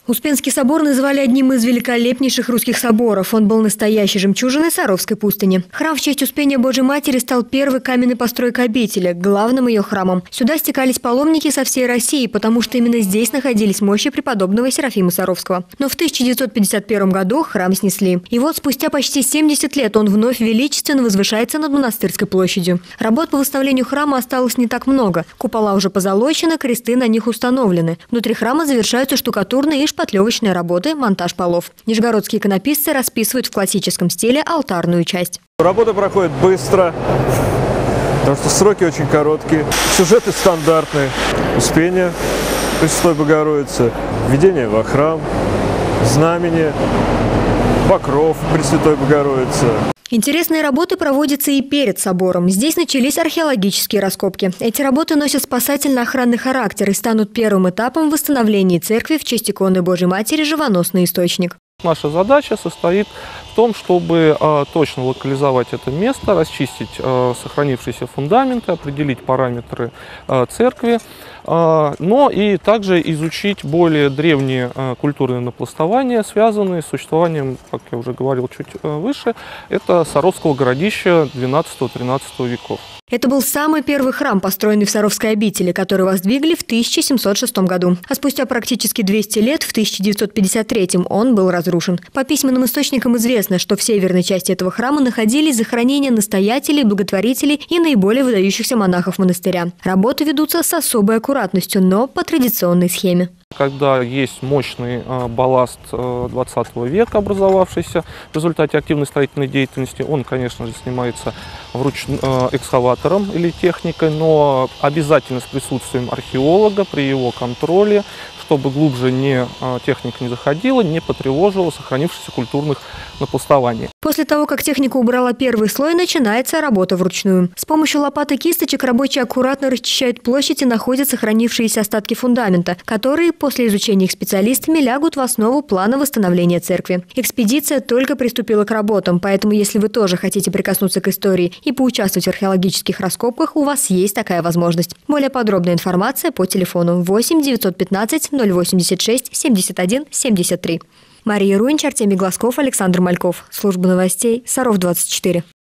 Успенский собор называли одним из великолепнейших русских соборов. Он был настоящей жемчужиной Саровской пустыни. Храм в честь Успения Божьей Матери стал первой каменной постройкой обители, главным ее храмом. Сюда стекались паломники со всей России, потому что именно здесь находились мощи преподобного Серафима Саровского. Но в 1951 году храм снесли. И вот спустя почти 70 лет он вновь величественно возвышается над Монастырской площадью. Работ по восстановлению храма осталось не так много. Купола уже позолочены, кресты на них установлены. Внутри храма завершаются штукатурные и шпатлевочные работы, монтаж полов. Нижегородские иконописцы расписывают в классическом стиле алтарную часть. Работа проходит быстро, потому что сроки очень короткие, сюжеты стандартные. Успение Пресвятой Богородицы, введение во храм, знамение, покров Пресвятой Богородицы. Интересные работы проводятся и перед собором. Здесь начались археологические раскопки. Эти работы носят спасательно-охранный характер и станут первым этапом восстановления церкви в честь иконы Божьей Матери «Живоносный источник». Наша задача состоит в том, чтобы точно локализовать это место, расчистить сохранившиеся фундаменты, определить параметры церкви, но и также изучить более древние культурные напластования, связанные с существованием, как я уже говорил чуть выше, это Саровского городища XII-XIII веков. Это был самый первый храм, построенный в Саровской обители, который воздвигли в 1706 году. А спустя практически 200 лет, в 1953 он был разрушен. По письменным источникам известно, что в северной части этого храма находились захоронения настоятелей, благотворителей и наиболее выдающихся монахов монастыря. Работы ведутся с особой аккуратностью, но по традиционной схеме. Когда есть мощный балласт 20 века, образовавшийся в результате активной строительной деятельности, он, конечно же, снимается экскаватором или техникой, но обязательно с присутствием археолога при его контроле, чтобы глубже техника не заходила, не потревожила сохранившихся культурных напластований. После того, как техника убрала первый слой, начинается работа вручную. С помощью лопат и кисточек рабочие аккуратно расчищают площадь и находят сохранившиеся остатки фундамента, которые после изучения их специалистами лягут в основу плана восстановления церкви. Экспедиция только приступила к работам, поэтому если вы тоже хотите прикоснуться к истории и поучаствовать в археологических раскопках, у вас есть такая возможность. Более подробная информация по телефону 8 915 086 71 73. Мария Руинч, Артемий Глазков, Александр Мальков. Служба новостей Саров 24.